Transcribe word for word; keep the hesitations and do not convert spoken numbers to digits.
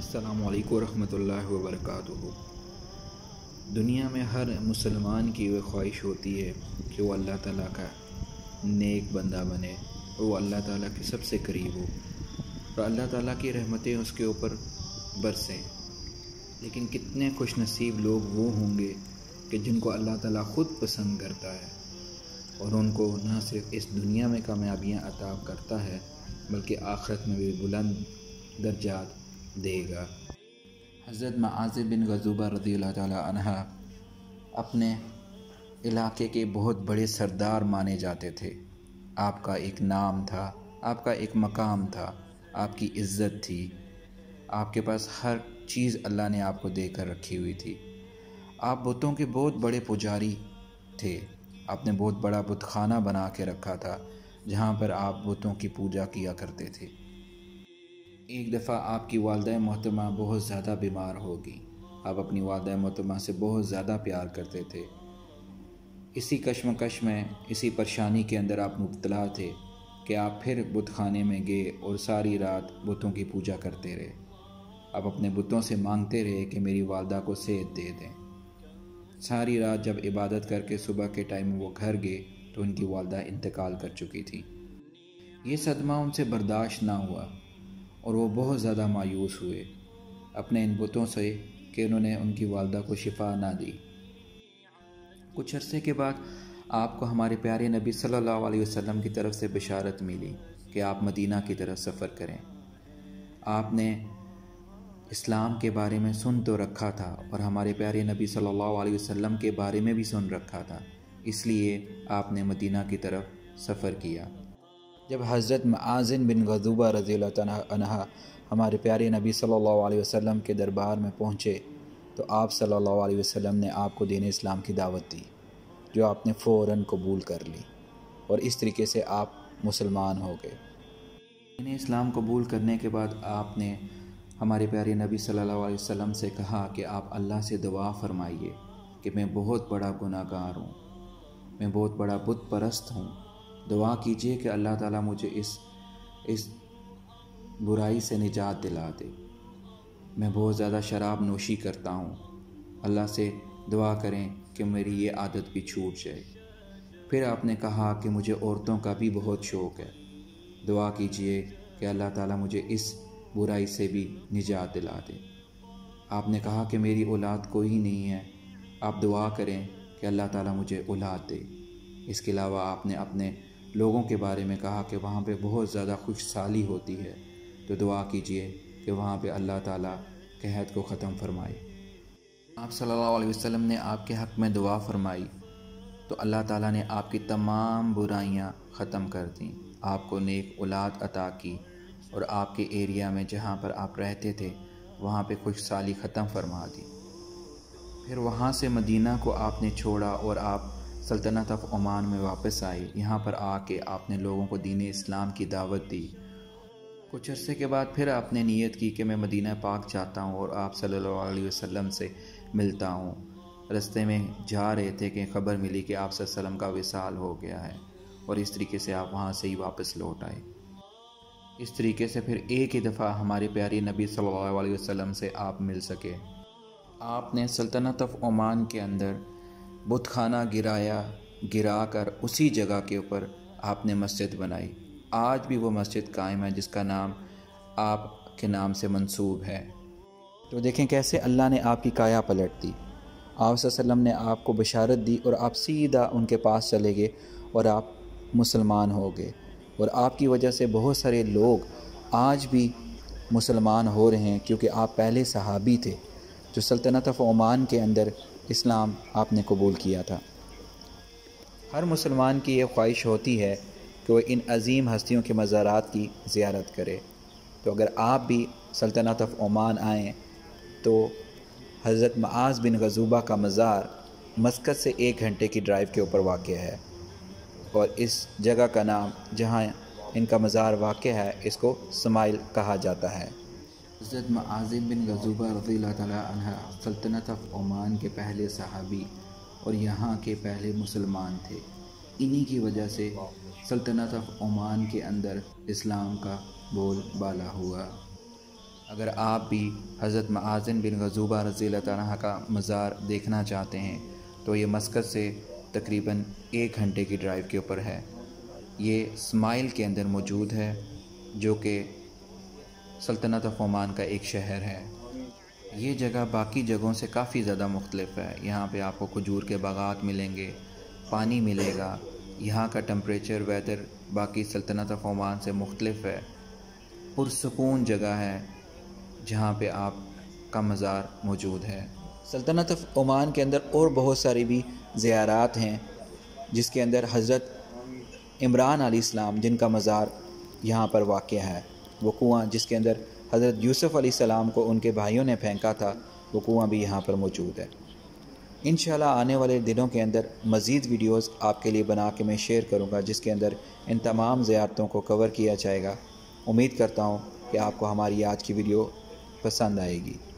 السلام علیکم ورحمۃ اللہ وبرکاتہ۔ دنیا میں ہر مسلمان کی وہ خواہش ہوتی ہے کہ وہ اللہ تعالیٰ کا نیک بندہ بنے اور وہ اللہ تعالیٰ کے سب سے قریب ہو اور اللہ تعالیٰ کی رحمتیں اس کے اوپر برسیں۔ لیکن کتنے خوش نصیب لوگ وہ ہوں گے کہ جن کو اللہ تعالیٰ خود پسند کرتا ہے اور ان کو نہ صرف اس دنیا میں کامیابیاں عطا کرتا ہے بلکہ آخرت میں بھی بلند درجات دے گا۔ حضرت معاذ بن غزوبہ رضی اللہ تعالیٰ عنہ اپنے علاقے کے بہت بڑے سردار مانے جاتے تھے۔ آپ کا ایک نام تھا، آپ کا ایک مقام تھا، آپ کی عزت تھی، آپ کے پاس ہر چیز اللہ نے آپ کو دے کر رکھی ہوئی تھی۔ آپ بتوں کے بہت بڑے پجاری تھے۔ آپ نے بہت بڑا بت خانہ بنا کے رکھا تھا جہاں پر آپ بتوں کی پوجا کیا کرتے تھے۔ ایک دفعہ آپ کی والدہ محترمہ بہت زیادہ بیمار ہوگی۔ آپ اپنی والدہ محترمہ سے بہت زیادہ پیار کرتے تھے۔ اسی کشمکش میں، اسی پریشانی کے اندر آپ مبتلا تھے کہ آپ پھر بت خانے میں گئے اور ساری رات بتوں کی پوجا کرتے رہے۔ آپ اپنے بتوں سے مانگتے رہے کہ میری والدہ کو صحت دے دیں۔ ساری رات جب عبادت کر کے صبح کے ٹائم وہ گھر گئے تو ان کی والدہ انتقال کر چکی تھی۔ یہ صدمہ ان سے برداشت نہ ہوا اور وہ بہت زیادہ مایوس ہوئے اپنے ان بتوں سے کہ انہوں نے ان کی والدہ کو شفا نہ دی۔ کچھ عرصے کے بعد آپ کو ہمارے پیارے نبی صلی اللہ علیہ وسلم کی طرف سے بشارت ملی کہ آپ مدینہ کی طرف سفر کریں۔ آپ نے اسلام کے بارے میں سن تو رکھا تھا اور ہمارے پیارے نبی صلی اللہ علیہ وسلم کے بارے میں بھی سن رکھا تھا، اس لیے آپ نے مدینہ کی طرف سفر کیا۔ جب حضرت معاذ بن غزوبہ رضی اللہ تعالیٰ عنہ ہمارے پیارے نبی صلی اللہ علیہ وسلم کے دربار میں پہنچے تو آپ صلی اللہ علیہ وسلم نے آپ کو دین اسلام کی دعوت دی، جو آپ نے فوراً قبول کر لی اور اس طریقے سے آپ مسلمان ہو گئے۔ دین اسلام قبول کرنے کے بعد آپ نے ہمارے پیارے نبی صلی اللہ علیہ وسلم سے کہا کہ آپ اللہ سے دعا فرمائیے کہ میں بہت بڑا گناہ گار ہوں، میں بہت بڑا بت پرست ہوں، دعا کیجئے کہ اللہ تعالیٰ مجھے اس اس برائی سے نجات دلا دے۔ میں بہت زیادہ شراب نوشی کرتا ہوں، اللہ سے دعا کریں کہ میری یہ عادت بھی چھوٹ جائے۔ پھر آپ نے کہا کہ مجھے عورتوں کا بھی بہت شوق ہے، دعا کیجئے کہ اللہ تعالیٰ مجھے اس برائی سے بھی نجات دلا دے۔ آپ نے کہا کہ میری اولاد کوئی نہیں ہے، آپ دعا کریں کہ اللہ تعالیٰ مجھے اولاد دے۔ اس کے علاوہ آپ نے اپنے لوگوں کے بارے میں کہا کہ وہاں پہ بہت زیادہ خوش سالی ہوتی ہے، تو دعا کیجئے کہ وہاں پہ اللہ تعالیٰ قحط کو ختم فرمائے۔ آپ صلی اللہ علیہ وسلم نے آپ کے حق میں دعا فرمائی تو اللہ تعالیٰ نے آپ کی تمام برائیاں ختم کر دیں، آپ کو نیک اولاد عطا کی اور آپ کے ایریا میں جہاں پر آپ رہتے تھے وہاں پہ خوش سالی ختم فرما دی۔ پھر وہاں سے مدینہ کو آپ نے چھوڑا اور آپ سلطنت آف عمان میں واپس آئے۔ یہاں پر آ کے آپ نے لوگوں کو دین اسلام کی دعوت دی۔ کچھ عرصے کے بعد پھر آپ نے نیت کی کہ میں مدینہ پاک جاتا ہوں اور آپ صلی اللہ علیہ وسلم سے ملتا ہوں۔ رستے میں جا رہے تھے کہ خبر ملی کہ آپ صلی اللہ علیہ وسلم کا وصال ہو گیا ہے اور اس طریقے سے آپ وہاں سے ہی واپس لوٹ آئے۔ اس طریقے سے پھر ایک ہی دفعہ ہمارے پیارے نبی صلی اللہ علیہ وسلم سے آپ مل سکے۔ آپ نے سلطنت آف عمان کے اندر بت خانہ گرایا، گرا کر اسی جگہ کے اوپر آپ نے مسجد بنائی۔ آج بھی وہ مسجد قائم ہے جس کا نام آپ کے نام سے منسوب ہے۔ تو دیکھیں کیسے اللہ نے آپ کی کایا پلٹ دی۔ آپ صلی اللہ علیہ وسلم نے آپ کو بشارت دی اور آپ سیدھا ان کے پاس چلے گئے اور آپ مسلمان ہو گئے، اور آپ کی وجہ سے بہت سارے لوگ آج بھی مسلمان ہو رہے ہیں کیونکہ آپ پہلے صحابی تھے جو سلطنت آف عمان کے اندر اسلام آپ نے قبول کیا تھا۔ ہر مسلمان کی یہ خواہش ہوتی ہے کہ وہ ان عظیم ہستیوں کے مزارات کی زیارت کرے۔ تو اگر آپ بھی سلطنت آف عمان آئیں تو حضرت معاذ بن غزوبہ کا مزار مسقط سے ایک گھنٹے کی ڈرائیو کے اوپر واقع ہے، اور اس جگہ کا نام جہاں ان کا مزار واقع ہے اس کو سمائل کہا جاتا ہے۔ حضرت معاذ بن غزوبہ رضی اللہ تعالیٰ عنہ سلطنت آف عمان کے پہلے صحابی اور یہاں کے پہلے مسلمان تھے۔ انہی کی وجہ سے سلطنت آف عمان کے اندر اسلام کا بول بالا ہوا۔ اگر آپ بھی حضرت معاذ بن غزوبہ رضی اللہ تعالیٰ عنہ کا مزار دیکھنا چاہتے ہیں تو یہ مسقط سے تقریباً ایک گھنٹے کی ڈرائیو کے اوپر ہے۔ یہ اسماعیل کے اندر موجود ہے، جو کہ سلطنت آف عمان کا ایک شہر ہے۔ یہ جگہ باقی جگہوں سے کافی زیادہ مختلف ہے۔ یہاں پہ آپ کو کھجور کے باغات ملیں گے، پانی ملے گا، یہاں کا ٹمپریچر ویدر باقی سلطنت آف عمان سے مختلف ہے۔ پرسکون جگہ ہے جہاں پہ آپ کا مزار موجود ہے۔ سلطنت آف عمان کے اندر اور بہت ساری بھی زیارات ہیں، جس کے اندر حضرت عمران علیہ السلام جن کا مزار یہاں پر واقع ہے، وہ کنواں جس کے اندر حضرت یوسف علیہ السلام کو ان کے بھائیوں نے پھینکا تھا، وہ کنواں بھی یہاں پر موجود ہے۔ انشاءاللہ آنے والے دنوں کے اندر مزید ویڈیوز آپ کے لیے بنا کے میں شیئر کروں گا، جس کے اندر ان تمام زیارتوں کو کور کیا جائے گا۔ امید کرتا ہوں کہ آپ کو ہماری آج کی ویڈیو پسند آئے گی۔